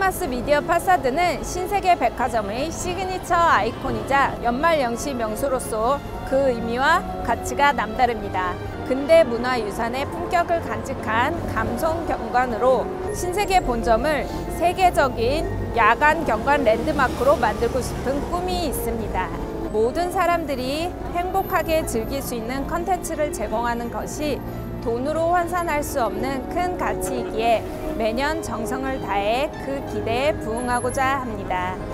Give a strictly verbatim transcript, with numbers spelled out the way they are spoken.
크리스마스 미디어 파사드는 신세계 백화점의 시그니처 아이콘이자 연말연시 명소로서 그 의미와 가치가 남다릅니다. 근대 문화유산의 품격을 간직한 감성 경관으로 신세계 본점을 세계적인 야간 경관 랜드마크로 만들고 싶은 꿈이 있습니다. 모든 사람들이 행복하게 즐길 수 있는 컨텐츠를 제공하는 것이 돈으로 환산할 수 없는 큰 가치이기에 매년 정성을 다해 그 기대에 부응하고자 합니다.